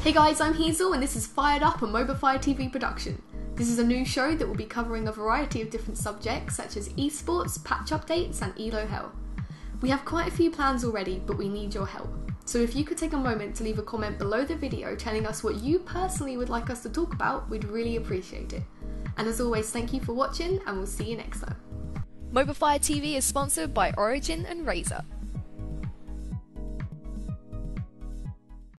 Hey guys, I'm Heazle and this is FiredUP, a MOBAFIRE TV production. This is a new show that will be covering a variety of different subjects such as esports, patch updates and ELO hell. We have quite a few plans already, but we need your help. So if you could take a moment to leave a comment below the video telling us what you personally would like us to talk about, we'd really appreciate it. And as always, thank you for watching and we'll see you next time. MOBAFIRE TV is sponsored by Origin and Razer.